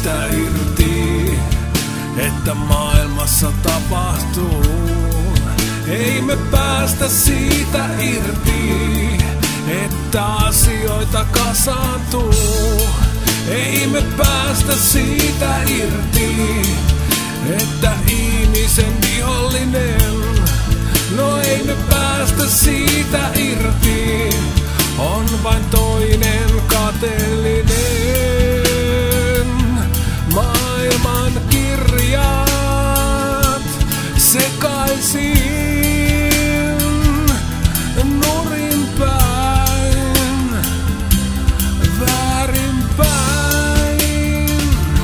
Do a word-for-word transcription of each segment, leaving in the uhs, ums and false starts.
siitä irti, että maailmassa tapahtuu. Ei me päästä siitä irti, että asioita kasaantuu. Ei me päästä siitä irti, että ihmisen vihollinen. No ei me päästä siitä irti, on vain toinen kateellinen. Maailman kirjat sekaisin, nurin päin, väärin päin.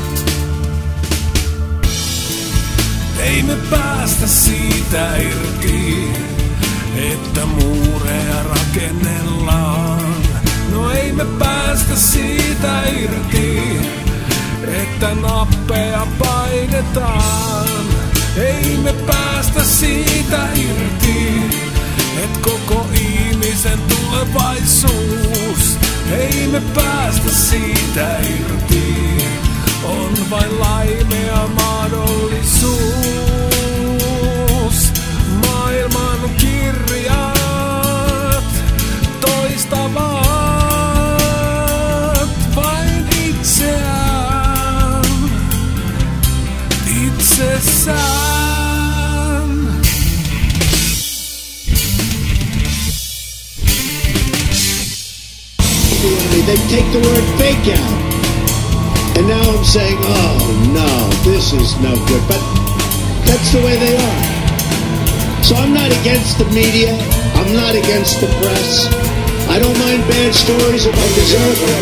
Ei me päästä siitä irti, että muureja rakennellaan. No ei me päästä siitä irti, että nappeja painetaan. Ei me päästä siitä irti, et koko ihmisen tulevaisuus. Ei me päästä siitä irti, on vain laimea mahdollisuus. Maailman kirjat toistavat vain itseään, itsessään. They take the word fake out. And now I'm saying, oh no, this is no good. But that's the way they are. So I'm not against the media. I'm not against the press. I don't mind bad stories if I deserve it.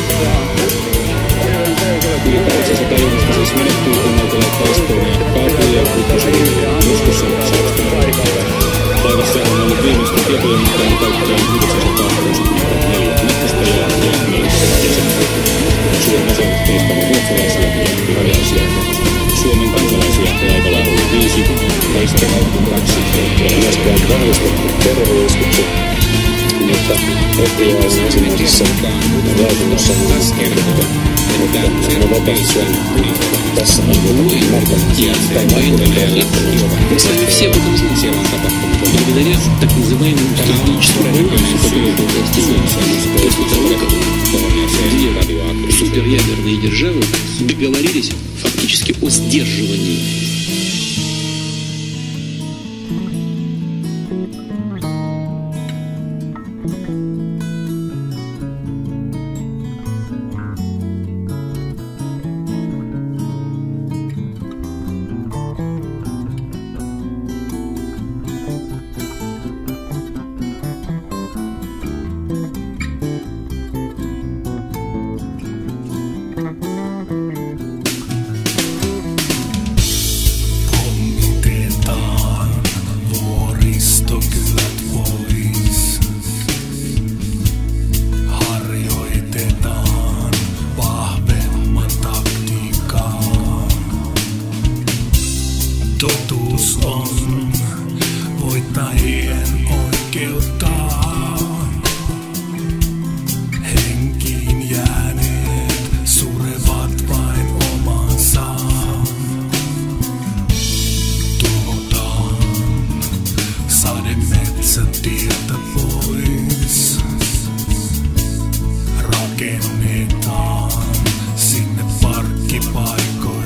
Päivässä on ollut viimeisten tietojen mukaan kaikkiaan yhdeksänsataakahdeksankymmentäneljä matkustajaa ja miehistä jäsentä. Suurin osa heistä on ruotsalaisia ja virallisia. Suomen kansalaisia laivalla oli viisi, heistä kaksi. Myöskään vahvistettu terrori-iskukset, mutta F B I:n ensimmäisessä lausunnossa on kerrottu, että hän on operaation tässä on ymmärtänyt tai vaikuttaneella. Мы с вами все в этом смысле благодаря так называемому стратегическому бонусу, который был достигнут после того, как две суперядерные державы договорились фактически о сдерживании. Totuus on voittajien oikeuttaa. Henkiin jääneet surevat vain omansa. Tuhotaan sademetsät tieltä pois. Rakennetaan sinne parkkipaikoja.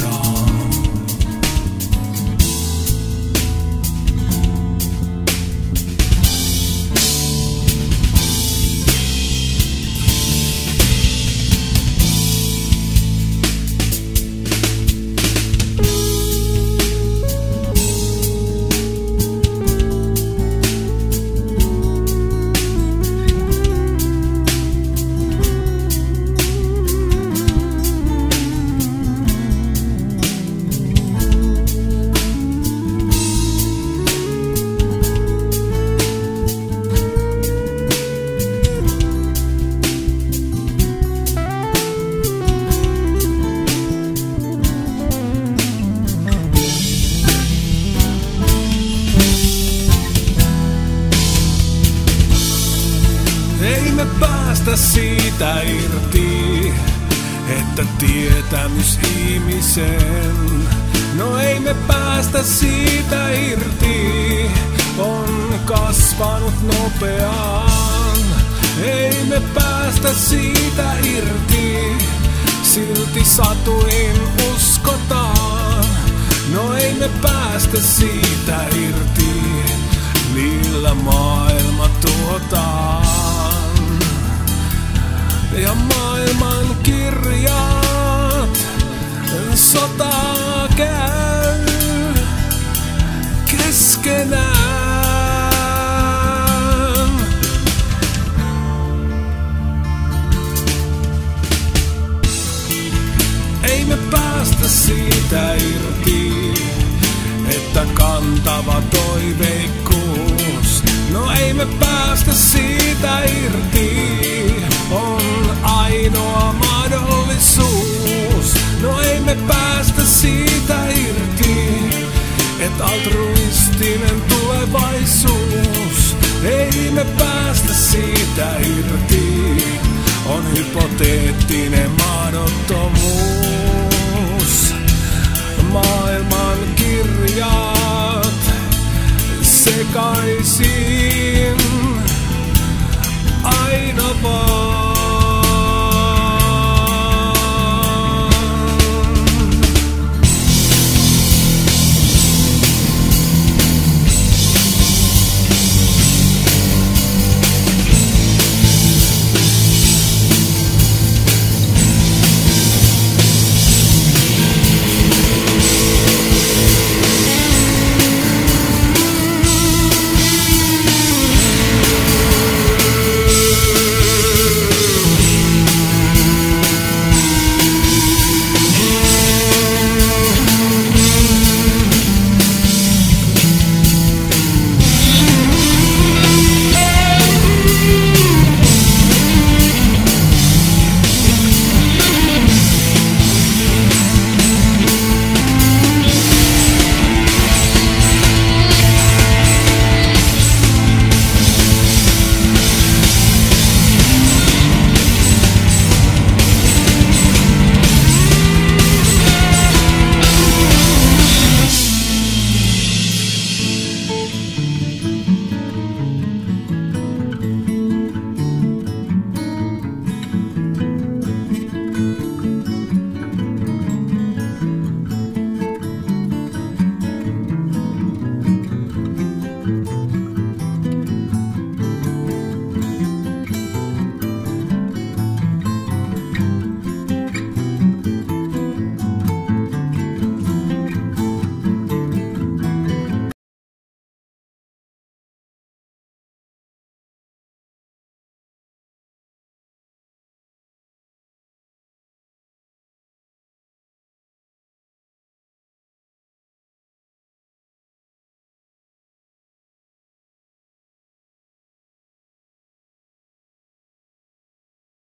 Ei me päästä siitä irti, että tietämys ihmisen, no ei me päästä siitä irti, on kasvanut nopeaan. Ei me päästä siitä irti, silti satuin uskotaan. No ei me päästä siitä irti, millä maailma tuhotaan. Ja maailman kirjat sotaa käy keskenään. Ei me päästä siitä irti, että kantava toiveikkuus, no ei me päästä siitä irti, on ainoa mahdollisuus. No ei me päästä siitä irti, et altruistinen tulevaisuus. Ei me päästä siitä irti, on hypoteettinen mahdottomuus. Maailman kirjat sekaisin.